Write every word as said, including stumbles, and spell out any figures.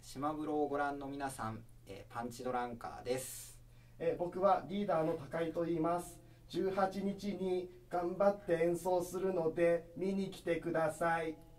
島風呂をご覧の皆さん、えーパンチドランカーです。 えー僕はリーダーの高井と言います。じゅうはちにちに頑張って演奏するので見に来てください。